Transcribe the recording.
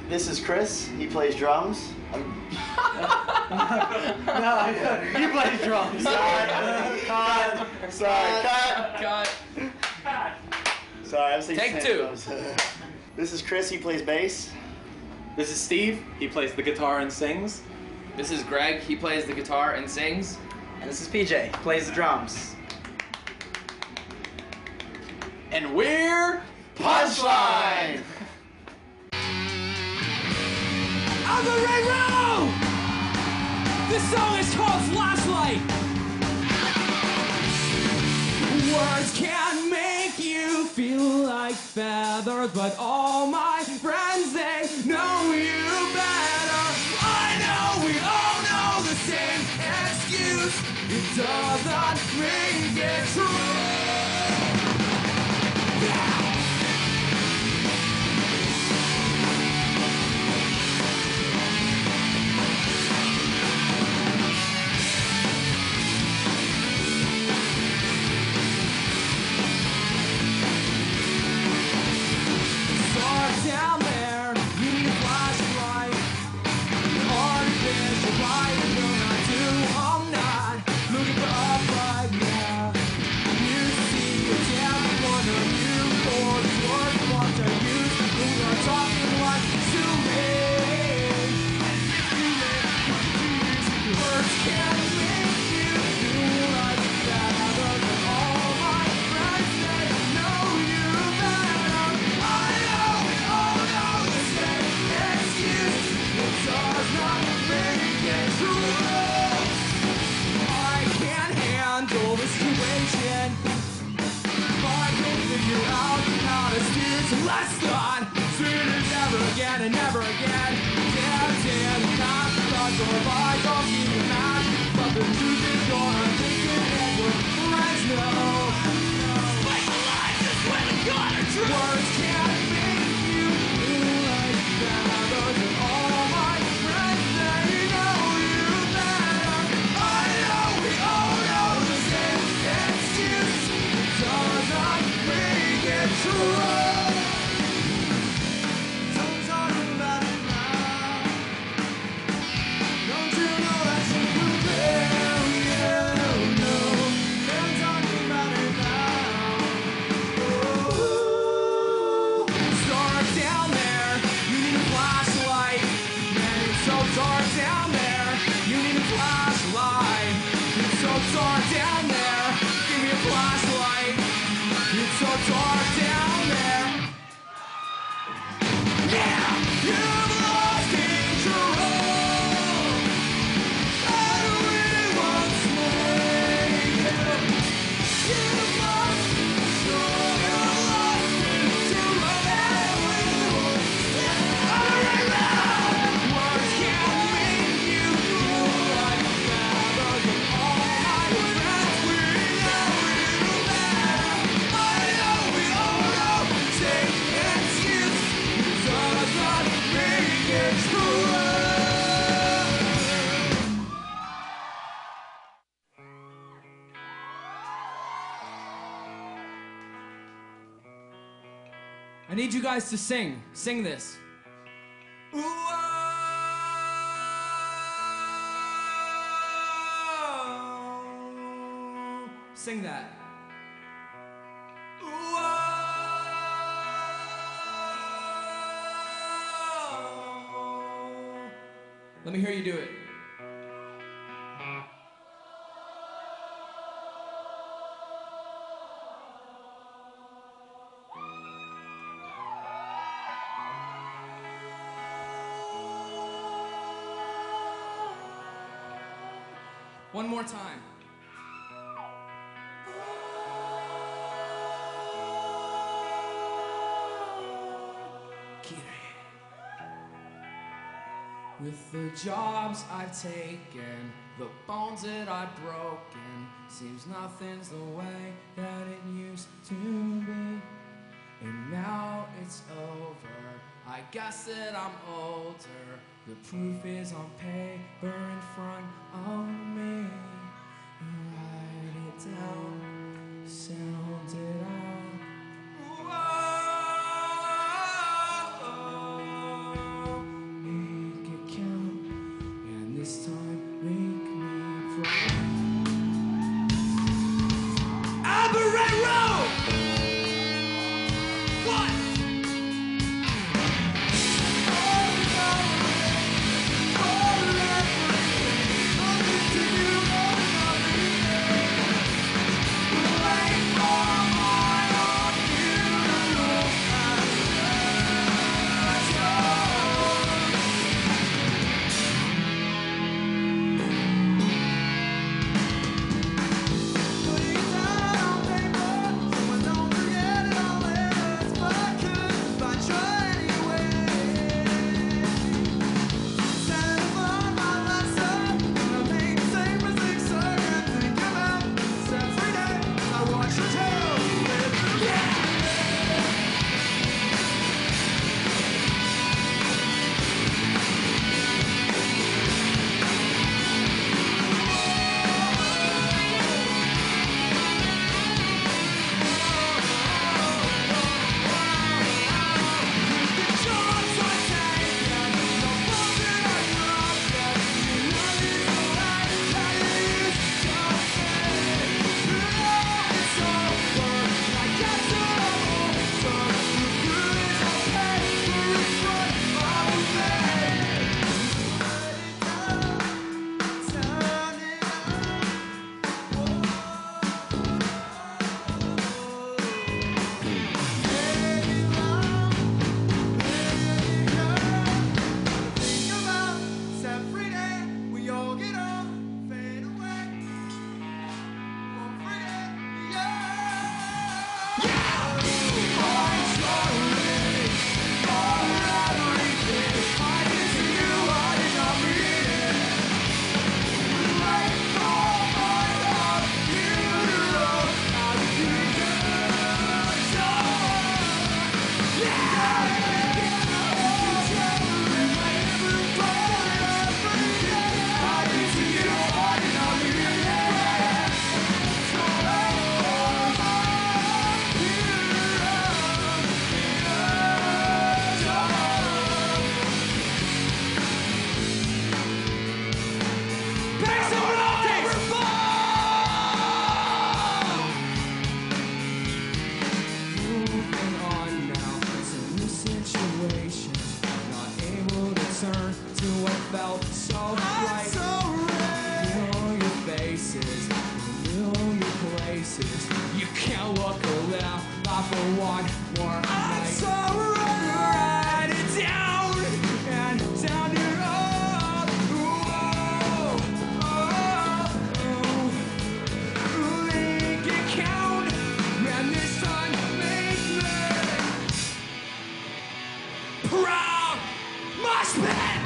This is Chris. He plays drums. No, he plays drums. Cut. Sorry. Cut. Sorry, I was thinking. Take two. This is Chris. He plays bass. This is Steve. He plays the guitar and sings. This is Greg. He plays the guitar and sings. And this is PJ. He plays the drums. And we're Punchline! On the radio! This song is called Flashlight. Words can make you feel like feathers, but all my friends, they know you better. I know we all know the same excuse. It doesn't make it true. Yeah. Down there, you need a flashlight. Hard fish, you're right, will not do all night. Looking for upright, yeah. You see a damn wonder, you for the words want to use. We are talking like to me. Words can make you feel like that. But all my friends, they know you better. I know. Does not make it true. I can't handle the situation. I can't figure out how to steer to less than sweet as never again and never again. Dancing past the thoughts of eyes, I'll keep you mad. But the truth is you're unthinking and your friends know. Like the lines is when we got a truth. Words can't make you feel like that. Those are all my friends, they know you better. I know we all know the same excuse. It doesn't make it true. Don't talk about it now. Don't you know that's a good thing? Yeah, no. Don't talk about it now. Oh. Start down there. You need a flashlight. Man, it's so dark down there. You need a flashlight. It's so dark down there. Give me a flashlight. It's so dark down there. Yeah, you've lost control. I really want to make you. You've lost control. You've lost control. Words can't make you feel like that. But all my friends, we know you better. I know we all know. Take excuse. It doesn't make it true. I need you guys to sing. Sing this. Sing that. Let me hear you do it. One more time. With the jobs I've taken, the bones that I've broken, seems nothing's the way that it used to be. And now it's over, I guess that I'm older. The proof is on paper in front of me. Write it down, sound it out. Whoa. felt so right. Million faces, million places. You can't look around, not for one more night. Write it down and sound it up. Make it count, and this time make me proud. Mosh pit!